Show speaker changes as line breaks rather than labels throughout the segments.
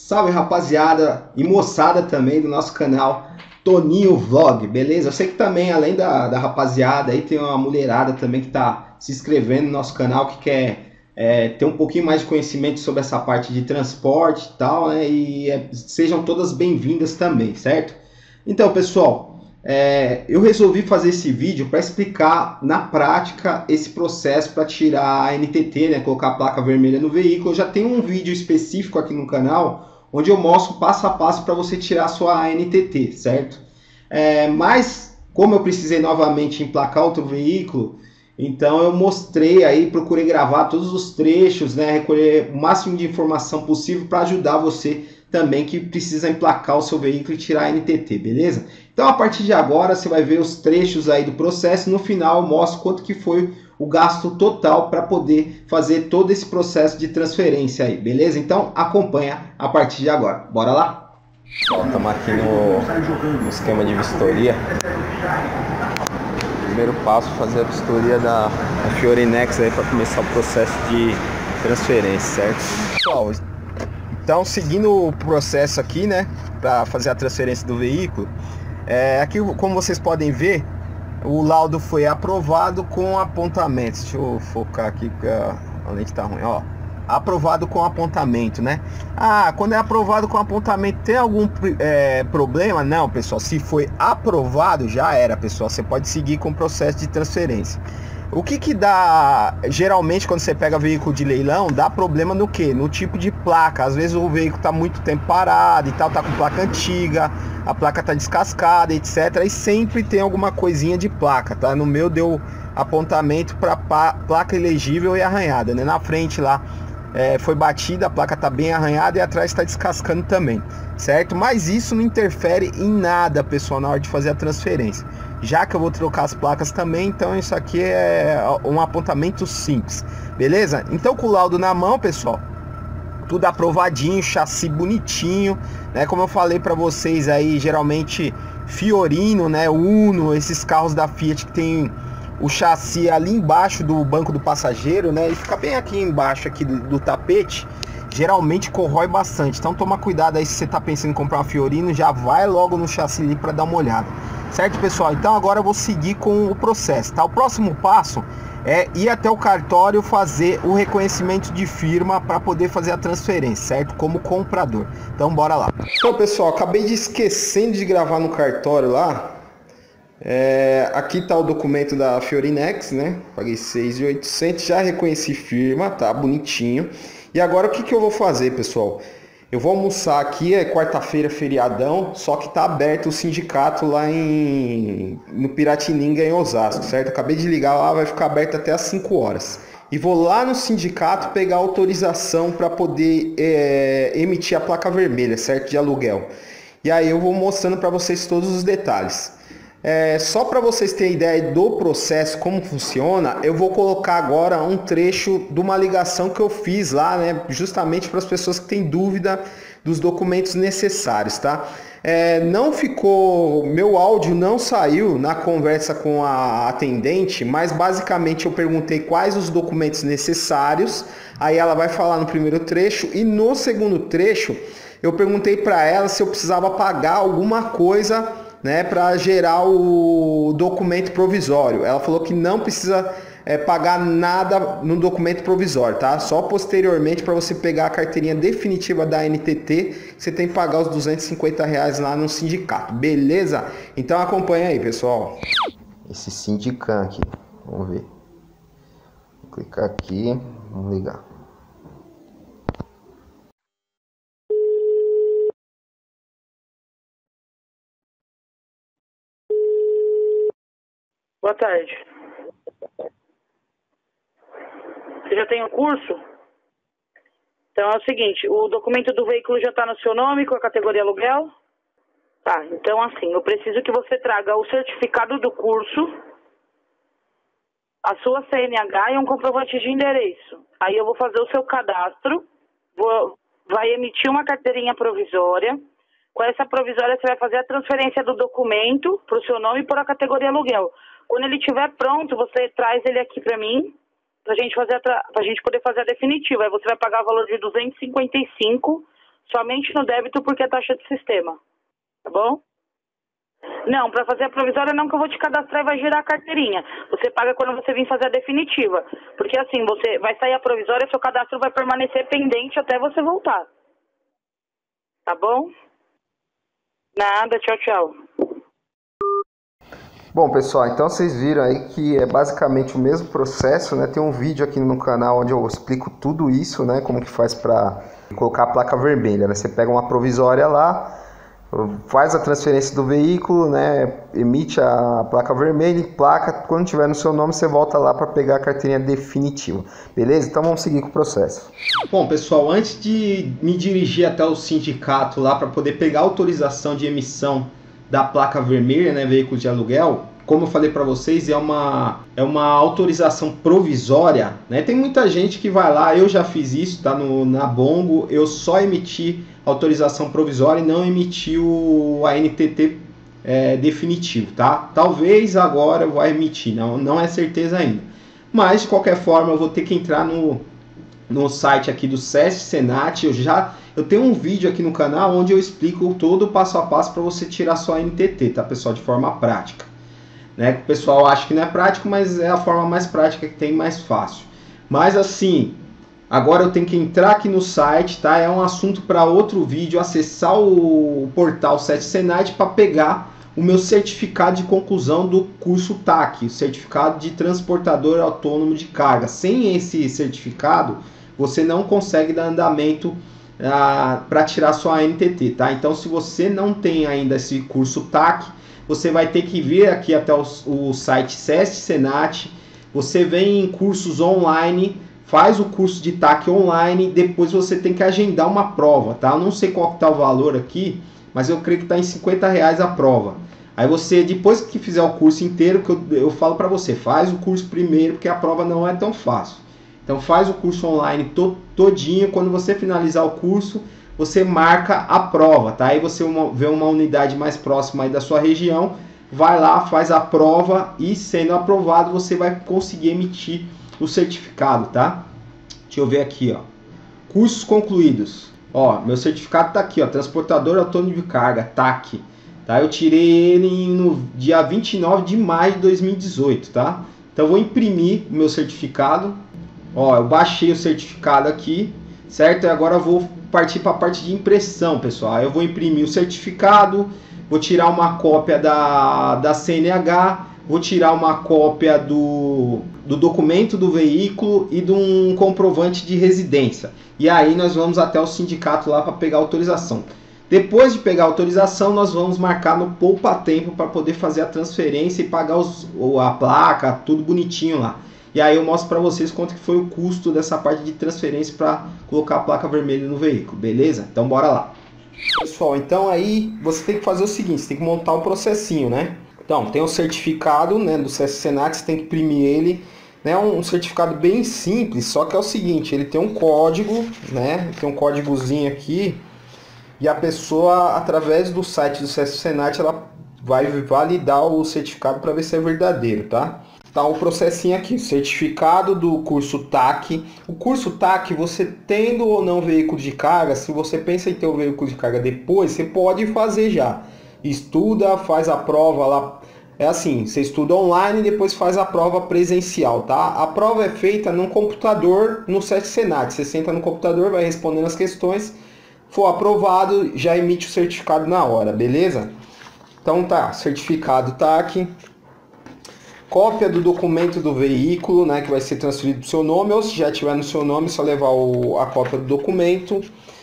Salve rapaziada e moçada também do nosso canal Toninho Vlog, beleza? Eu sei que também, além da rapaziada, aí tem uma mulherada também que tá se inscrevendo no nosso canal, que quer ter um pouquinho mais de conhecimento sobre essa parte de transporte e tal, né? E sejam todas bem-vindas também, certo? Então, pessoal, eu resolvi fazer esse vídeo para explicar na prática esse processo para tirar a NTT, né? Colocar a placa vermelha no veículo. Eu já tenho um vídeo específico aqui no canal, onde eu mostro passo a passo para você tirar a sua NTT, certo? Mas, como eu precisei novamente emplacar outro veículo, então eu mostrei aí, procurei gravar todos os trechos, né, recolher o máximo de informação possível para ajudar você também que precisa emplacar o seu veículo e tirar a NTT, beleza? Então a partir de agora você vai ver os trechos aí do processo, no final eu mostro quanto que foi o gasto total para poder fazer todo esse processo de transferência aí, beleza? Então acompanha a partir de agora, bora lá?
Estamos aqui no esquema de vistoria. Primeiro passo, fazer a vistoria da Fiorinex aí para começar o processo de transferência, certo? Pessoal, então seguindo o processo aqui, né, para fazer a transferência do veículo, aqui como vocês podem ver, o laudo foi aprovado com apontamentos. Deixa eu focar aqui porque a lente tá ruim, ó. Aprovado com apontamento, né? Quando é aprovado com apontamento, tem algum problema? Não, pessoal. Se foi aprovado, já era, pessoal. Você pode seguir com o processo de transferência. O que dá, geralmente, quando você pega veículo de leilão, dá problema no quê? No tipo de placa. Às vezes o veículo tá muito tempo parado e tal, tá com placa antiga, a placa tá descascada, etc. E sempre tem alguma coisinha de placa, tá? No meu deu apontamento para placa elegível e arranhada, né? Na frente lá foi batida, a placa tá bem arranhada e atrás está descascando também, certo? Mas isso não interfere em nada, pessoal, na hora de fazer a transferência. Já que eu vou trocar as placas também, então isso aqui é um apontamento simples, beleza? Então com o laudo na mão, pessoal, tudo aprovadinho, chassi bonitinho, né? Como eu falei para vocês aí, geralmente Fiorino, né? Uno, esses carros da Fiat que tem o chassi ali embaixo do banco do passageiro, né? E fica bem aqui embaixo aqui do tapete. Geralmente corrói bastante. Então toma cuidado aí se você tá pensando em comprar uma Fiorino, já vai logo no chassi ali para dar uma olhada. Certo, pessoal? Então agora eu vou seguir com o processo, tá? O próximo passo é ir até o cartório fazer o reconhecimento de firma para poder fazer a transferência, certo? Como comprador. Então bora lá. Então, pessoal, acabei de esquecendo de gravar no cartório lá. Aqui está o documento da Fiorinex, né? Paguei 6.800, já reconheci firma, tá bonitinho. E agora o que eu vou fazer, pessoal? Eu vou almoçar aqui, é quarta-feira, feriadão, só que tá aberto o sindicato lá no Piratininga, em Osasco, certo? Acabei de ligar lá, vai ficar aberto até às 5 horas. E vou lá no sindicato pegar autorização para poder emitir a placa vermelha, certo? De aluguel. E aí eu vou mostrando para vocês todos os detalhes. Só para vocês terem ideia do processo, como funciona, eu vou colocar agora um trecho de uma ligação que eu fiz lá, né, justamente para as pessoas que têm dúvida dos documentos necessários, tá? Não ficou, meu áudio não saiu na conversa com a atendente, mas basicamente eu perguntei quais os documentos necessários, aí ela vai falar no primeiro trecho e no segundo trecho eu perguntei para ela se eu precisava pagar alguma coisa, né, para gerar o documento provisório. Ela falou que não precisa pagar nada no documento provisório, tá? Só posteriormente para você pegar a carteirinha definitiva da NTT, você tem que pagar os R$ 250 lá no sindicato, beleza? Então acompanha aí, pessoal. Esse Sindicam aqui, vamos ver. Vou clicar aqui, vamos ligar.
Boa tarde. Você já tem o curso? Então é o seguinte, o documento do veículo já está no seu nome com a categoria aluguel? Tá, então assim, eu preciso que você traga o certificado do curso, a sua CNH e um comprovante de endereço. Aí eu vou fazer o seu cadastro, vai emitir uma carteirinha provisória. Com essa provisória você vai fazer a transferência do documento para o seu nome e para a categoria aluguel. Quando ele estiver pronto, você traz ele aqui para mim, pra gente poder fazer a definitiva. Aí você vai pagar o valor de 255 Somente no débito porque é taxa de sistema. Tá bom? Não, para fazer a provisória não, que eu vou te cadastrar e vai gerar a carteirinha. Você paga quando você vir fazer a definitiva. Porque assim, você vai sair a provisória, seu cadastro vai permanecer pendente até você voltar. Tá bom? Nada, tchau, tchau.
Bom, pessoal, então vocês viram aí que é basicamente o mesmo processo, né? Tem um vídeo aqui no canal onde eu explico tudo isso, né? Como que faz para colocar a placa vermelha, né? Você pega uma provisória lá, faz a transferência do veículo, né? Emite a placa vermelha e placa. Quando tiver no seu nome, você volta lá para pegar a carteirinha definitiva. Beleza? Então vamos seguir com o processo.
Bom, pessoal, antes de me dirigir até o sindicato lá para poder pegar a autorização de emissão da placa vermelha, né, veículo de aluguel, como eu falei para vocês, é uma autorização provisória, né? Tem muita gente que vai lá, eu já fiz isso, tá na Bongo, eu só emiti autorização provisória e não emiti a NTT definitivo, tá? Talvez agora eu vá emitir, não é certeza ainda. Mas de qualquer forma eu vou ter que entrar no site aqui do SESC Senat. Eu tenho um vídeo aqui no canal onde eu explico todo o passo a passo para você tirar sua NTT, tá, pessoal, de forma prática, né? O pessoal acha que não é prático, mas é a forma mais prática que tem, mais fácil. Mas assim, agora eu tenho que entrar aqui no site, tá? É um assunto para outro vídeo, acessar o portal SESC Senat para pegar o meu certificado de conclusão do curso TAC, o certificado de transportador autônomo de carga. Sem esse certificado, você não consegue dar andamento para tirar sua NTT, tá? Então, se você não tem ainda esse curso TAC, você vai ter que vir aqui até o site SESC Senat, você vem em cursos online, faz o curso de TAC online, depois você tem que agendar uma prova, tá? Eu não sei qual que tá o valor aqui, mas eu creio que tá em R$50 a prova. Aí você, depois que fizer o curso inteiro, que eu falo para você, faz o curso primeiro, porque a prova não é tão fácil. Então faz o curso online todinho, quando você finalizar o curso, você marca a prova, tá? Aí você vê uma unidade mais próxima aí da sua região, vai lá, faz a prova e, sendo aprovado, você vai conseguir emitir o certificado, tá? Deixa eu ver aqui, ó. Cursos concluídos. Ó, meu certificado tá aqui, ó, transportador autônomo de carga, TAC. Tá? Eu tirei ele no dia 29 de maio de 2018, tá? Então eu vou imprimir o meu certificado. Ó, eu baixei o certificado aqui, certo? E agora eu vou partir para a parte de impressão, pessoal. Eu vou imprimir o certificado, vou tirar uma cópia da CNH, vou tirar uma cópia do documento do veículo e de um comprovante de residência. E aí nós vamos até o sindicato lá para pegar a autorização. Depois de pegar a autorização, nós vamos marcar no poupa-tempo para poder fazer a transferência e pagar a placa, tudo bonitinho lá. E aí eu mostro para vocês quanto que foi o custo dessa parte de transferência para colocar a placa vermelha no veículo, beleza? Então bora lá. Pessoal, então aí você tem que fazer o seguinte, você tem que montar um processinho, né? Então, tem o certificado, né, do SESC Senat, você tem que imprimir ele, né? Um certificado bem simples, só que é o seguinte, ele tem um código, né? Tem um códigozinho aqui, e a pessoa, através do site do SESC Senat, ela vai validar o certificado para ver se é verdadeiro, tá? Tá o processinho aqui, certificado do curso TAC. O curso TAC, você tendo ou não veículo de carga, se você pensa em ter o veículo de carga depois, você pode fazer já. Estuda, faz a prova lá. É assim, você estuda online e depois faz a prova presencial, tá? A prova é feita num computador no SESC Senat. Você senta no computador, vai respondendo as questões. For aprovado, já emite o certificado na hora, beleza? Então tá, certificado TAC. Cópia do documento do veículo, né, que vai ser transferido para o seu nome, ou se já tiver no seu nome, é só levar a cópia do documento.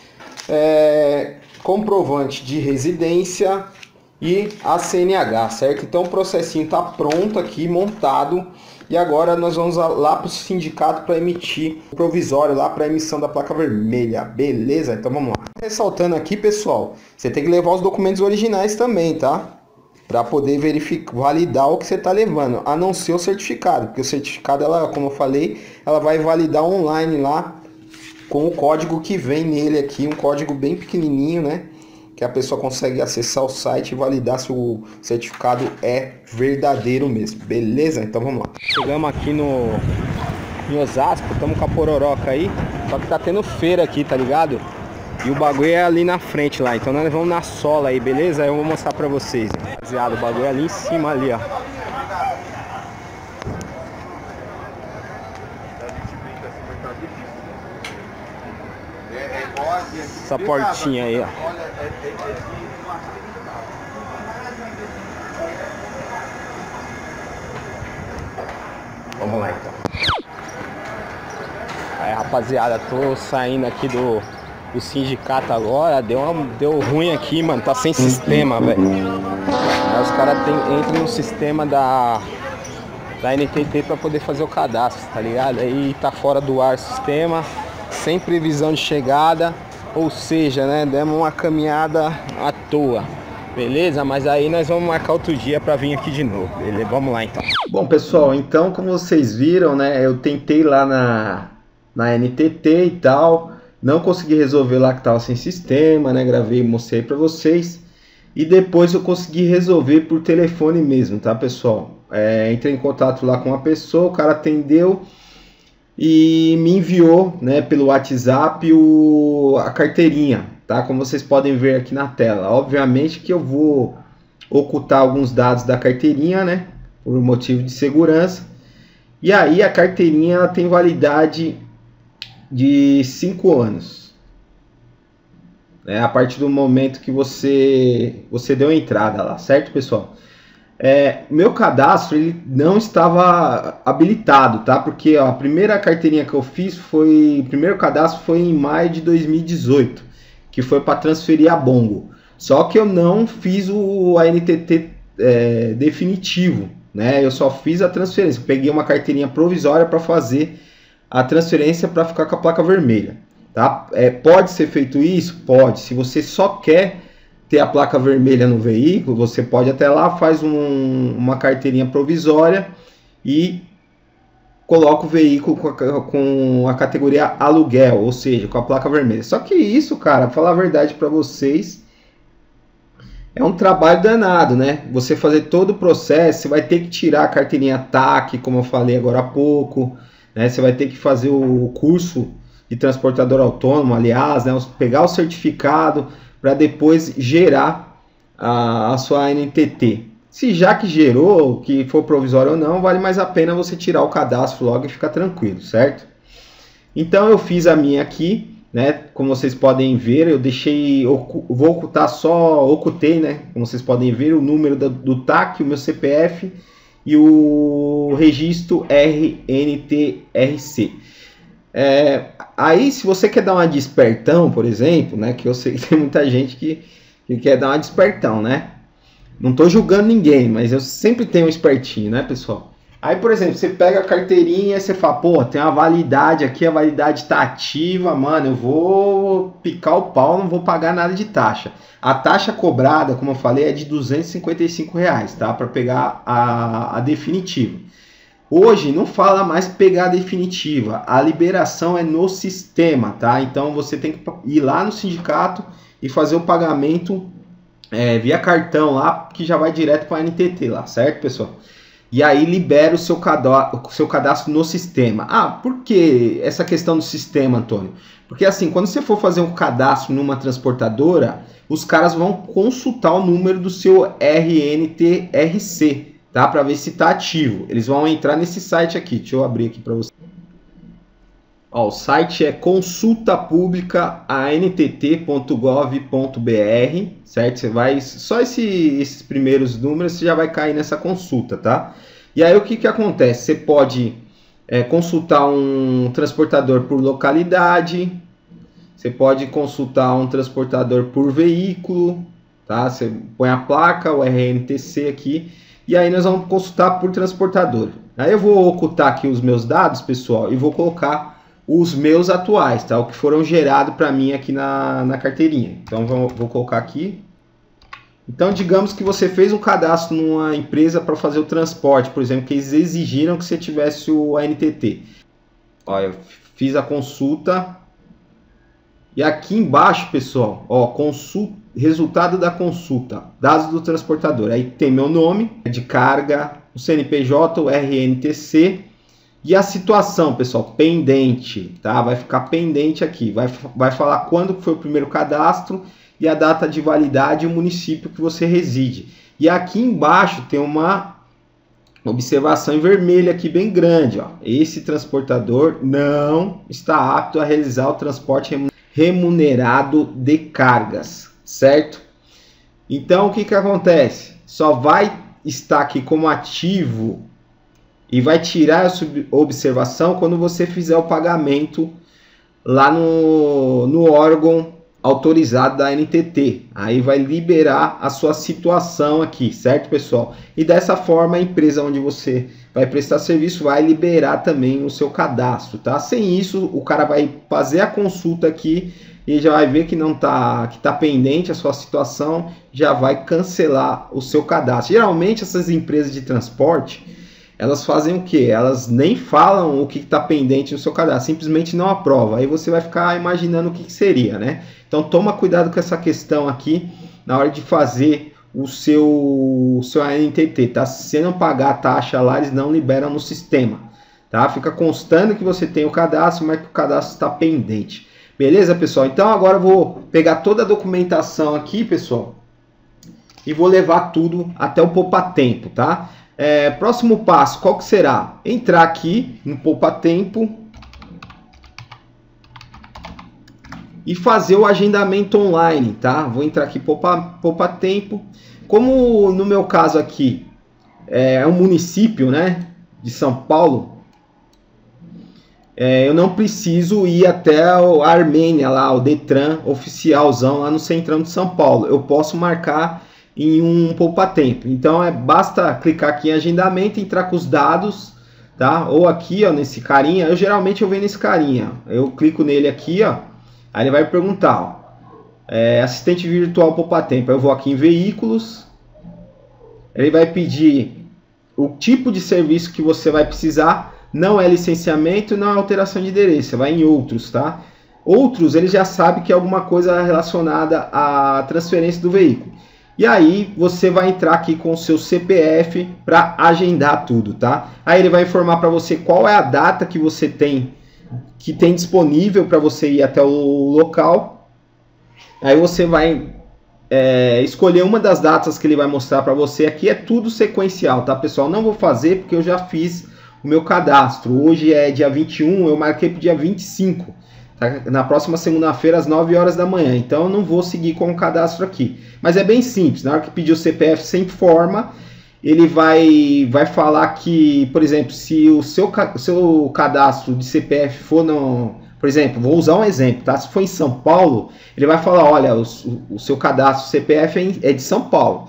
Comprovante de residência e a CNH, certo? Então o processinho está pronto aqui, montado. E agora nós vamos lá para o sindicato para emitir o provisório lá para emissão da placa vermelha, beleza? Então vamos lá. Ressaltando aqui, pessoal, você tem que levar os documentos originais também, tá? Para poder verificar, validar o que você está levando, a não ser o certificado, porque o certificado, ela, como eu falei, ela vai validar online lá com o código que vem nele aqui, um código bem pequenininho, né? Que a pessoa consegue acessar o site e validar se o certificado é verdadeiro mesmo, beleza? Então vamos lá. Chegamos aqui em Osasco, estamos com a Pororoca aí, só que tá tendo feira aqui, tá ligado?
E o bagulho é ali na frente lá, então nós vamos na sola aí, beleza? Aí eu vou mostrar pra vocês, rapaziada, o bagulho é ali em cima ali, ó. Essa portinha aí, ó. Vamos lá então. Aí, rapaziada, tô saindo aqui do sindicato agora. Deu ruim aqui, mano. Tá sem sistema, velho. Aí os caras entram no sistema da NTT pra poder fazer o cadastro, tá ligado? Aí tá fora do ar o sistema, sem previsão de chegada. Ou seja, né, demos uma caminhada à toa, beleza? Mas aí nós vamos marcar outro dia pra vir aqui de novo, beleza? Vamos lá então.
Bom, pessoal, então como vocês viram, né, eu tentei lá na NTT e tal, não consegui resolver lá que tava sem sistema, né, gravei e mostrei pra vocês. E depois eu consegui resolver por telefone mesmo, tá, pessoal? Entrei em contato lá com uma pessoa, o cara atendeu e me enviou, né, pelo WhatsApp a carteirinha, tá? Como vocês podem ver aqui na tela. Obviamente que eu vou ocultar alguns dados da carteirinha, né, por motivo de segurança. E aí a carteirinha ela tem validade de 5 anos. A partir do momento que você deu a entrada lá, certo, pessoal? Meu cadastro ele não estava habilitado, tá? Porque ó, a primeira carteirinha que eu fiz o primeiro cadastro foi em maio de 2018, que foi para transferir a Bongo. Só que eu não fiz o ANTT definitivo, né? Eu só fiz a transferência. Eu peguei uma carteirinha provisória para fazer a transferência para ficar com a placa vermelha, tá? Pode ser feito isso? Pode. Se você só quer ter a placa vermelha no veículo, você pode até lá, faz uma carteirinha provisória e coloca o veículo com a categoria aluguel, ou seja, com a placa vermelha. Só que isso, cara, pra falar a verdade para vocês, é um trabalho danado, né? Você fazer todo o processo, você vai ter que tirar a carteirinha TAC, como eu falei agora há pouco, né? Você vai ter que fazer o curso de transportador autônomo, aliás, né? Pegar o certificado para depois gerar a sua NTT. Se já que gerou, que for provisório ou não, vale mais a pena você tirar o cadastro logo e ficar tranquilo, certo? Então eu fiz a minha aqui, né? Como vocês podem ver, eu vou ocultar ocultei, né? Como vocês podem ver, o número do TAC, o meu CPF e o registro RNTRC. Aí, se você quer dar uma despertão, por exemplo, né, que eu sei que tem muita gente que quer dar uma despertão, né? Não tô julgando ninguém, mas eu sempre tenho um espertinho, né, pessoal? Aí, por exemplo, você pega a carteirinha e você fala, pô, tem uma validade aqui, a validade tá ativa, mano, eu vou picar o pau, não vou pagar nada de taxa. A taxa cobrada, como eu falei, é de R$255, tá? Para pegar a definitiva. Hoje não fala mais pegar a definitiva, a liberação é no sistema, tá? Então você tem que ir lá no sindicato e fazer o pagamento via cartão lá, que já vai direto para a NTT lá, certo, pessoal? E aí libera o seu cadastro no sistema. Ah, por que essa questão do sistema, Antônio? Porque assim, quando você for fazer um cadastro numa transportadora, os caras vão consultar o número do seu RNTRC, tá? Para ver se está ativo. Eles vão entrar nesse site aqui. Deixa eu abrir aqui para você. Ó, o site é consultapublicaantt.gov.br, certo? Você vai só esses primeiros números você já vai cair nessa consulta, tá? E aí o que acontece? Você pode consultar um transportador por localidade, você pode consultar um transportador por veículo, tá? Você põe a placa, o RNTC aqui. E aí nós vamos consultar por transportador. Aí eu vou ocultar aqui os meus dados, pessoal, e vou colocar os meus atuais, tá? O que foram gerados para mim aqui na carteirinha. Então vou colocar aqui. Então digamos que você fez um cadastro numa empresa para fazer o transporte, por exemplo, que eles exigiram que você tivesse o ANTT. Ó, eu fiz a consulta. E aqui embaixo, pessoal, ó, resultado da consulta, dados do transportador. Aí tem meu nome de carga, o CNPJ, o RNTC E a situação, pessoal, pendente, tá? Vai ficar pendente aqui. Vai falar quando foi o primeiro cadastro e a data de validade e o município que você reside. E aqui embaixo tem uma observação em vermelho aqui bem grande, ó. Esse transportador não está apto a realizar o transporte remunerado de cargas, certo? Então, o que que acontece? Só vai estar aqui como ativo e vai tirar essa observação quando você fizer o pagamento lá no órgão autorizado da NTT. Aí vai liberar a sua situação aqui, certo, pessoal? E dessa forma a empresa onde você vai prestar serviço vai liberar também o seu cadastro, tá? Sem isso, o cara vai fazer a consulta aqui e já vai ver que não tá, que tá pendente a sua situação, já vai cancelar o seu cadastro. Geralmente essas empresas de transporte, elas fazem o quê? Elas nem falam o que está pendente no seu cadastro, simplesmente não aprova. Aí você vai ficar imaginando o que seria, né? Então toma cuidado com essa questão aqui na hora de fazer o seu ANTT, tá? Se você não pagar a taxa lá, eles não liberam no sistema, tá? Fica constando que você tem o cadastro, mas que o cadastro está pendente. Beleza, pessoal? Então agora eu vou pegar toda a documentação aqui, pessoal, e vou levar tudo até o Poupa Tempo, tá? Próximo passo, qual que será? Entrar aqui no Poupa Tempo e fazer o agendamento online, tá? Vou entrar aqui Poupa Tempo. Como no meu caso aqui é um município, né, de São Paulo, eu não preciso ir até a Armênia lá, o Detran oficialzão lá no centrão de São Paulo. Eu posso marcar em um Poupa Tempo. Então basta clicar aqui em agendamento, entrar com os dados, tá? Ou aqui, ó, nesse carinha. Eu geralmente venho nesse carinha. Eu clico nele aqui, ó. Aí ele vai perguntar, ó, assistente virtual Poupa Tempo. Eu vou aqui em veículos. Ele vai pedir o tipo de serviço que você vai precisar. Não é licenciamento, não é alteração de endereço. Vai em outros, tá? Outros, ele já sabe que é alguma coisa relacionada à transferência do veículo. E aí você vai entrar aqui com o seu CPF para agendar tudo, tá? Aí ele vai informar para você qual é a data que você tem disponível para você ir até o local. Aí você vai escolher uma das datas que ele vai mostrar para você. Aqui é tudo sequencial, tá, pessoal? Não vou fazer porque eu já fiz o meu cadastro. Hoje é dia 21, eu marquei para o dia 25. Na próxima segunda-feira, às 9 horas da manhã. Então, eu não vou seguir com o cadastro aqui. Mas é bem simples. Na hora que pedir o CPF, você informa. Ele vai falar que, por exemplo, se o seu cadastro de CPF for no... Por exemplo, vou usar um exemplo, tá? Se for em São Paulo, ele vai falar, olha, o seu cadastro CPF é de São Paulo.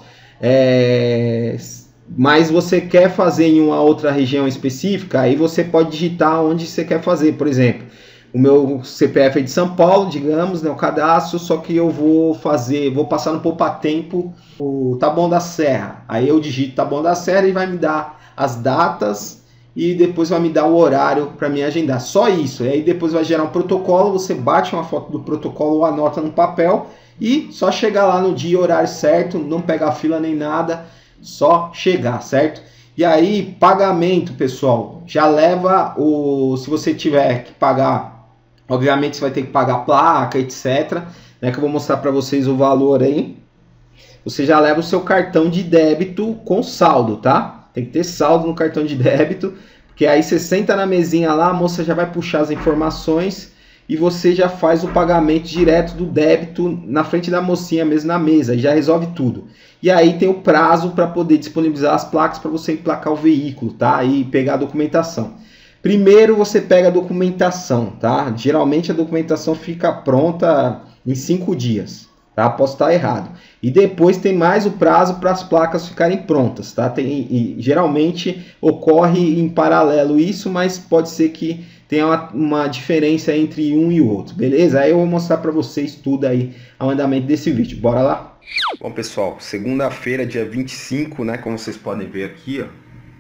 Mas você quer fazer em uma outra região específica, aí você pode digitar onde você quer fazer, por exemplo. O meu CPF é de São Paulo, digamos, né, o cadastro, só que eu vou passar no Poupa Tempo o Taboão da Serra. Aí eu digito Taboão da Serra e vai me dar as datas e depois vai me dar o horário para me agendar. Só isso. E aí depois vai gerar um protocolo, você bate uma foto do protocolo ou anota no papel e só chegar lá no dia e horário certo, não pegar fila nem nada, só chegar, certo? E aí, pagamento, pessoal, já leva se você tiver que pagar. Obviamente você vai ter que pagar placa, etc. Né, que eu vou mostrar para vocês o valor aí. Você já leva o seu cartão de débito com saldo, tá? Tem que ter saldo no cartão de débito. Porque aí você senta na mesinha lá, a moça já vai puxar as informações e você já faz o pagamento direto do débito na frente da mocinha mesmo na mesa. E já resolve tudo. E aí tem o prazo para poder disponibilizar as placas para você emplacar o veículo, tá? E pegar a documentação. Primeiro você pega a documentação, tá? Geralmente a documentação fica pronta em 5 dias, tá? Posso estar errado. E depois tem mais o prazo para as placas ficarem prontas, tá? Geralmente ocorre em paralelo isso, mas pode ser que tenha uma diferença entre um e o outro, beleza? Aí eu vou mostrar para vocês tudo aí ao andamento desse vídeo. Bora lá?
Bom, pessoal, segunda-feira, dia 25, né? Como vocês podem ver aqui, ó.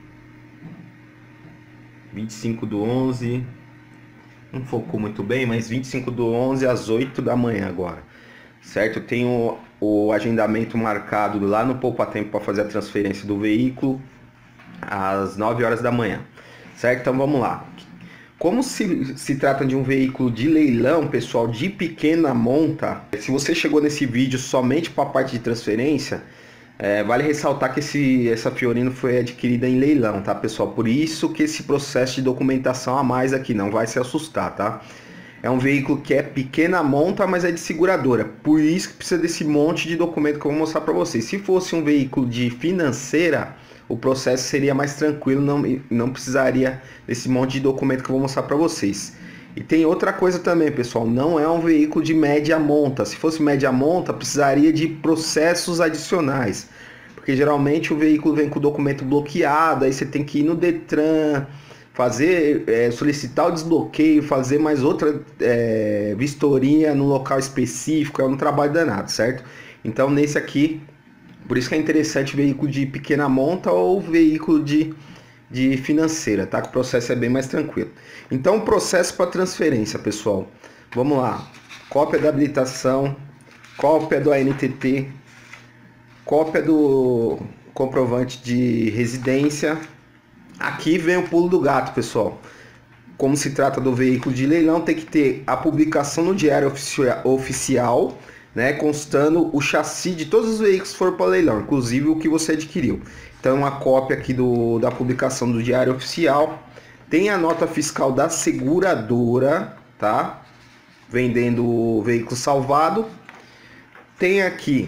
25/11, não focou muito bem, mas 25/11 às 8 da manhã agora, certo? Eu tenho o agendamento marcado lá no Poupa Tempo para fazer a transferência do veículo às 9 horas da manhã. certo? Então vamos lá. Como se trata de um veículo de leilão, pessoal, de pequena monta, se você chegou nesse vídeo somente para a parte de transferência, vale ressaltar que essa Fiorino foi adquirida em leilão, tá, pessoal? Por isso que esse processo de documentação a mais aqui, não vai se assustar, tá? É um veículo que é pequena monta, mas é de seguradora. Por isso que precisa desse monte de documento que eu vou mostrar para vocês. Se fosse um veículo de financeira, o processo seria mais tranquilo, não precisaria desse monte de documento que eu vou mostrar para vocês. E tem outra coisa também, pessoal, não é um veículo de média monta. Se fosse média monta, precisaria de processos adicionais, porque geralmente o veículo vem com o documento bloqueado, aí você tem que ir no Detran, solicitar o desbloqueio, fazer mais outra vistoria no local específico, é um trabalho danado, certo? Então nesse aqui, por isso que é interessante veículo de pequena monta ou veículo de financeira, tá? Que o processo é bem mais tranquilo. Então, o processo para transferência, pessoal. Vamos lá. Cópia da habilitação, cópia do ANTT, cópia do comprovante de residência. Aqui vem o pulo do gato, pessoal. Como se trata do veículo de leilão, tem que ter a publicação no Diário Oficial, né, constando o chassi de todos os veículos que foram para leilão, inclusive o que você adquiriu. Então, uma cópia aqui da publicação do Diário Oficial. Tem a nota fiscal da seguradora, tá? Vendendo o veículo salvado. Tem aqui,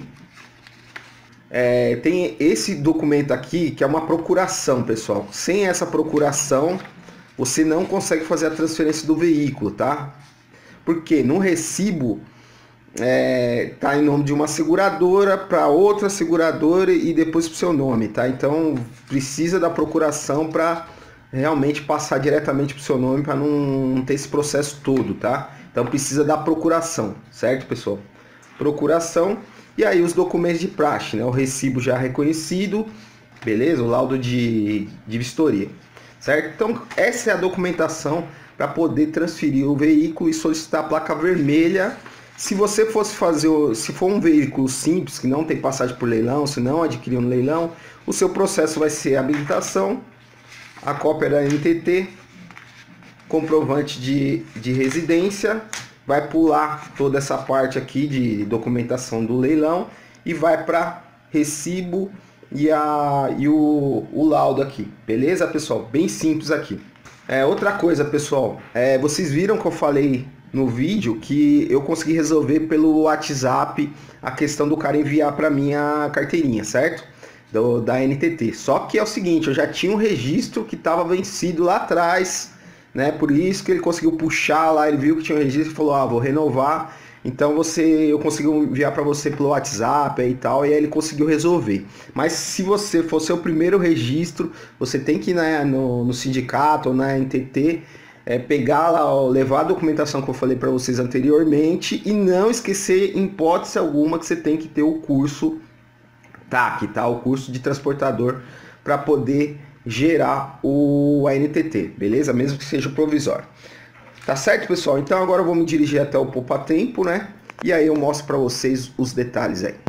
tem esse documento aqui, que é uma procuração, pessoal. Sem essa procuração, você não consegue fazer a transferência do veículo, tá? Porque no recibo tá em nome de uma seguradora para outra seguradora e depois para o seu nome, tá? Então precisa da procuração para realmente passar diretamente para o seu nome, para não ter esse processo todo, tá? Então precisa da procuração, certo, pessoal? Procuração e aí os documentos de praxe, né? O recibo já reconhecido, beleza? O laudo de vistoria, certo? Então essa é a documentação para poder transferir o veículo e solicitar a placa vermelha. Se você fosse se for um veículo simples, que não tem passagem por leilão, se não adquiriu no leilão, o seu processo vai ser a habilitação, a cópia da NTT, comprovante de residência, vai pular toda essa parte aqui de documentação do leilão e vai para recibo e o laudo aqui, beleza, pessoal? Bem simples aqui. Outra coisa, pessoal, vocês viram que eu falei no vídeo que eu consegui resolver pelo WhatsApp a questão do cara enviar para mim a carteirinha, certo? Da NTT. Só que é o seguinte, eu já tinha um registro que estava vencido lá atrás, né? Por isso que ele conseguiu puxar lá, ele viu que tinha um registro e falou, vou renovar. Então eu consegui enviar para você pelo WhatsApp e tal, e aí ele conseguiu resolver. Mas se você for seu primeiro registro, você tem que ir no sindicato ou na NTT, pegar lá, levar a documentação que eu falei para vocês anteriormente e não esquecer em hipótese alguma que você tem que ter o curso TAC, tá? O curso de transportador para poder gerar o ANTT, beleza? Mesmo que seja provisório. Tá certo, pessoal? Então agora eu vou me dirigir até o Poupa Tempo, né? E aí eu mostro para vocês os detalhes aí.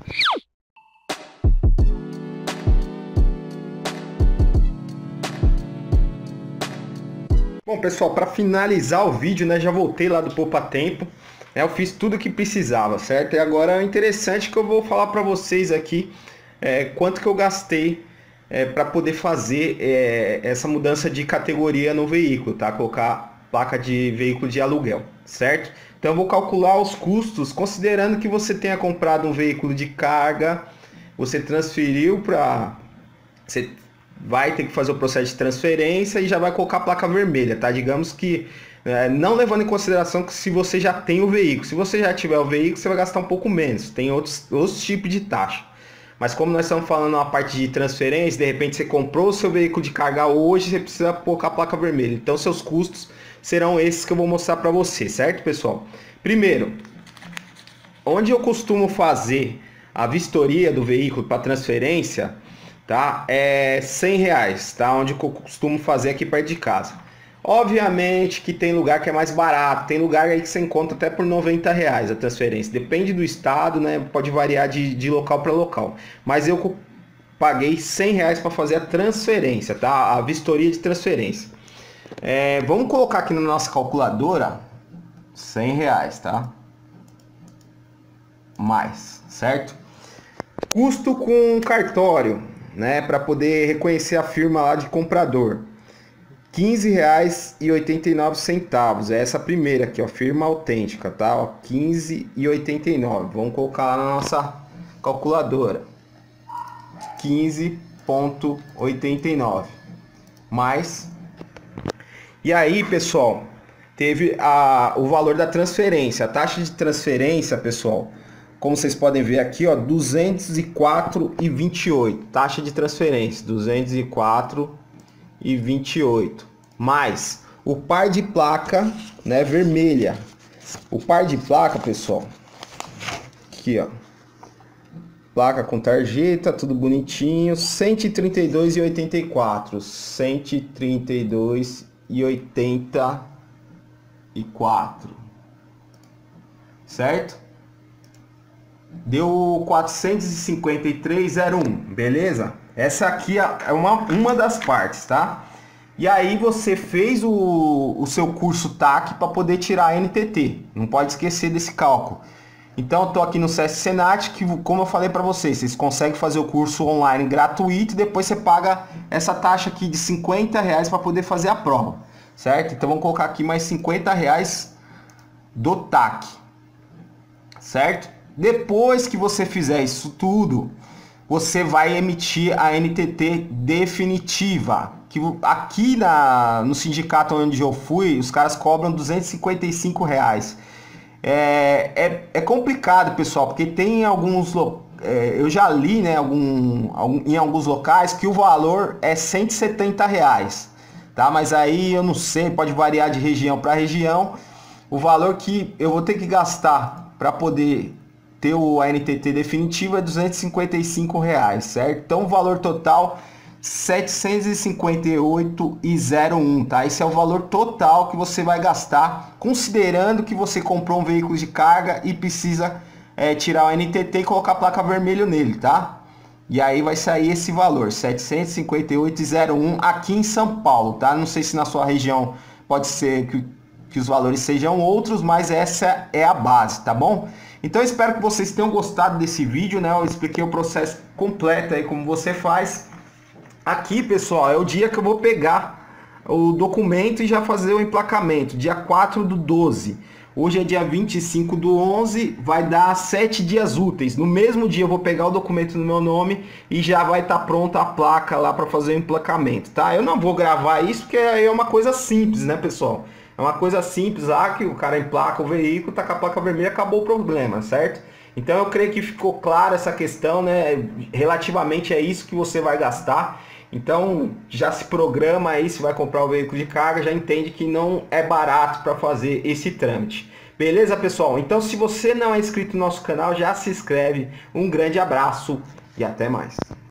Bom, pessoal, para finalizar o vídeo, né, já voltei lá do Poupa Tempo, né, eu fiz tudo o que precisava, certo? E agora é interessante que eu vou falar para vocês aqui quanto que eu gastei para poder fazer essa mudança de categoria no veículo, tá? Colocar placa de veículo de aluguel, certo? Então eu vou calcular os custos, considerando que você tenha comprado um veículo de carga, você transferiu para... Você vai ter que fazer o processo de transferência e já vai colocar a placa vermelha, tá? Digamos que, não levando em consideração que se você já tem o veículo, se você já tiver o veículo, você vai gastar um pouco menos, tem outros tipos de taxa. Mas como nós estamos falando na parte de transferência, de repente você comprou o seu veículo de carga hoje, você precisa colocar a placa vermelha. Então seus custos serão esses que eu vou mostrar para você, certo, pessoal? Primeiro, onde eu costumo fazer a vistoria do veículo para transferência, tá? É R$100, tá? Onde eu costumo fazer aqui perto de casa. Obviamente que tem lugar que é mais barato, tem lugar aí que você encontra até por R$90 a transferência. Depende do estado, né? Pode variar de local para local. Mas eu paguei R$100 para fazer a transferência, tá? A vistoria de transferência. Vamos colocar aqui na nossa calculadora R$100, tá? Mais, certo? Custo com cartório, né? Para poder reconhecer a firma lá de comprador. R$15,89. É essa primeira aqui, ó, firma autêntica, tá? Ó, R$15,89. Vamos colocar lá na nossa calculadora. 15,89 mais. E aí, pessoal, teve o valor da transferência. A taxa de transferência, pessoal, como vocês podem ver aqui, ó, 204,28. Taxa de transferência, 204,28. Mais o par de placa, né, vermelha. O par de placa, pessoal, aqui, ó, placa com tarjeta, tudo bonitinho, R$132,84. 132,84. Certo? Deu 453,01, beleza? Essa aqui é uma das partes, tá? E aí você fez o seu curso TAC para poder tirar a NTT. Não pode esquecer desse cálculo. Então eu tô aqui no SESC Senat, que como eu falei para vocês conseguem fazer o curso online gratuito e depois você paga essa taxa aqui de R$50 para poder fazer a prova, certo? Então vamos colocar aqui mais R$50 do TAC, certo? Depois que você fizer isso tudo, você vai emitir a NTT definitiva, que aqui no sindicato onde eu fui, os caras cobram R$255. É complicado, pessoal, porque tem alguns eu já li, né, em alguns locais que o valor é R$170, tá? Mas aí eu não sei, pode variar de região para região. O valor que eu vou ter que gastar para poder ter a NTT definitiva é R$255, certo? Então o valor total R$758,01, tá? Esse é o valor total que você vai gastar, considerando que você comprou um veículo de carga e precisa tirar o NTT e colocar a placa vermelha nele, tá? E aí vai sair esse valor, R$758,01 aqui em São Paulo, tá? Não sei se na sua região pode ser que os valores sejam outros, mas essa é a base, tá bom? Então eu espero que vocês tenham gostado desse vídeo, né? Eu expliquei o processo completo aí, como você faz. Aqui, pessoal, é o dia que eu vou pegar o documento e já fazer o emplacamento, dia 4/12. Hoje é dia 25/11, vai dar 7 dias úteis. No mesmo dia eu vou pegar o documento no meu nome e já vai estar pronta a placa lá para fazer o emplacamento, tá? Eu não vou gravar isso porque é uma coisa simples, né, pessoal? É uma coisa simples, que o cara emplaca o veículo, tá com a placa vermelha, acabou o problema, certo? Então eu creio que ficou clara essa questão, né? Relativamente é isso que você vai gastar. Então já se programa aí, se vai comprar o veículo de carga, já entende que não é barato para fazer esse trâmite. Beleza, pessoal? Então se você não é inscrito no nosso canal, já se inscreve. Um grande abraço e até mais.